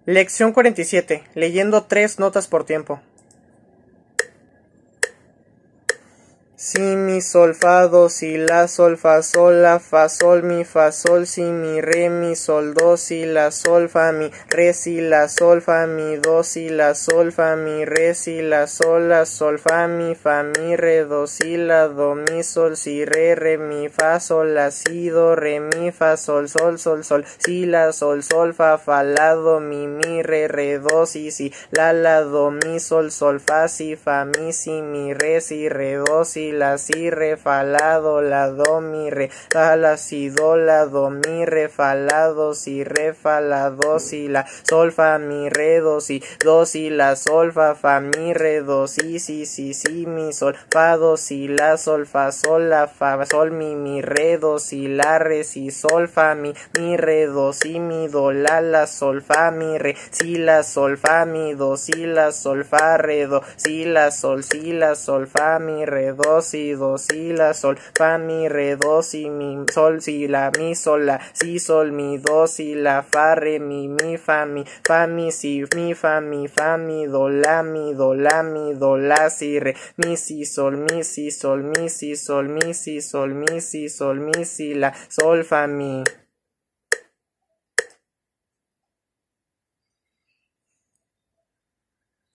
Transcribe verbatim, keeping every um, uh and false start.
Lección cuarenta y siete. Leyendo tres notas por tiempo. Si, mi, sol, fa, do, si, la, sol, fa, sol, la, fa, sol, mi, fa, sol, si, mi, re, mi, sol, do, si, la, sol, fa, mi, re, si, la, sol, fa, mi, do, si, la, sol, fa, mi, re, si, la, sol, la, sol, fa, mi, fa, mi, re, do, si, la, do, mi, sol, si, re, re, mi, fa, sol, la, si, do, re, mi, fa, sol, sol, sol, sol, si, la, sol, sol, fa, fa, la, do, mi, mi, re, re, do, si, si, la, la, do, mi, sol, sol, fa, si, fa, mi, si, mi, re, si, re, do, si, la, si, re, fa, la, do, la, do, mi, re, fa, la, si, do, la, do, mi, re, fa, la, do, si, re, fa, la, do, si, la, sol, fa, mi, re, do, si, do, si, la, sol, fa, fa, mi, re, do, si, si, si, si, mi, sol, fa, do, si, la, sol, fa, sol, la, fa, sol, mi, mi, re, do, si, la, re, si, sol, fa, mi, mi, re, do, si, mi, do, la, la, sol, fa, mi, re, si, la, sol, fa, mi, do, si, la, sol, fa, re, do, si, la, sol, si, la, sol, fa, mi, re, do, si, do, si, la, sol, fa, mi, re, do, si, mi, sol, si, la, mi, sol, la, si, sol, mi, do, si, la, fa, re, mi, mi, fa, mi, fa, mi, si, mi, fa, mi, fa, mi, do, la, mi, do, la, mi, do, la, si, re, mi, si, sol, mi, si, sol, mi, si, sol, mi, si, sol, mi, si, sol, mi, si, la, sol, fa, mi.